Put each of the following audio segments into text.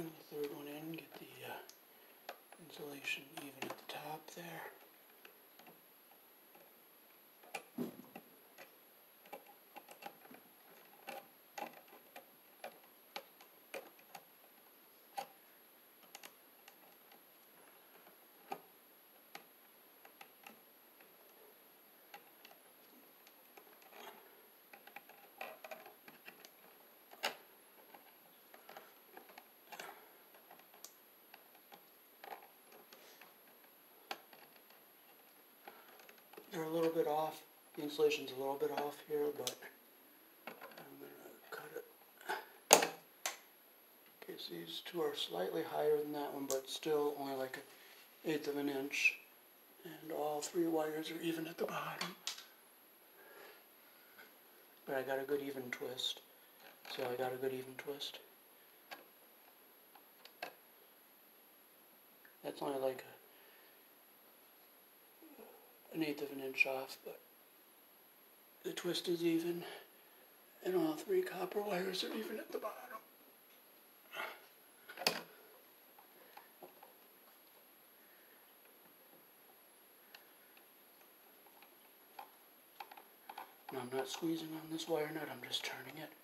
bring the third one in, get the insulation even at the top there. They're a little bit off. The insulation's a little bit off here, but I'm going to cut it. Okay, so these two are slightly higher than that one, but still only like 1/8 of an inch. And all 3 wires are even at the bottom. But I got a good even twist. So I got a good even twist. That's only like 1/8 of an inch off, but the twist is even, and all 3 copper wires are even at the bottom. Now I'm not squeezing on this wire nut, I'm just turning it.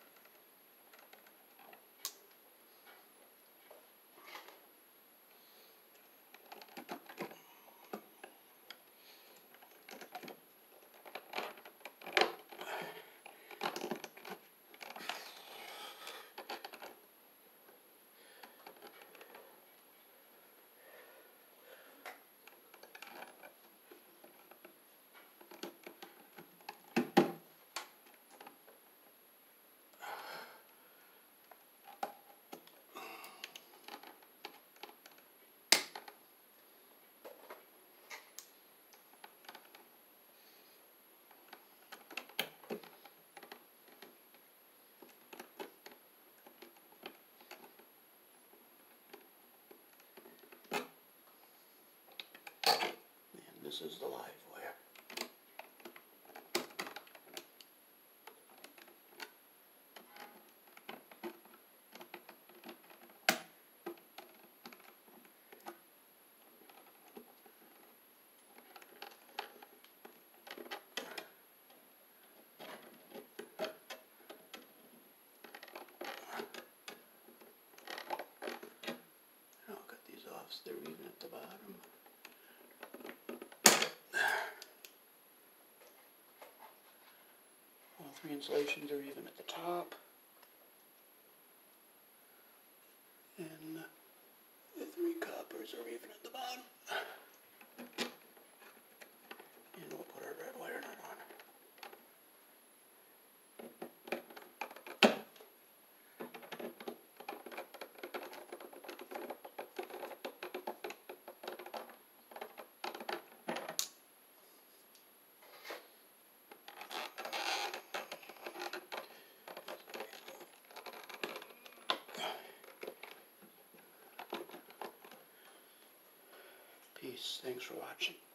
This is the live wire. I'll cut these off so they're even at the bottom. All 3 insulations are even at the top, and the 3 coppers are even at the bottom. And we'll put our red wire nut on. Peace. Thanks for watching.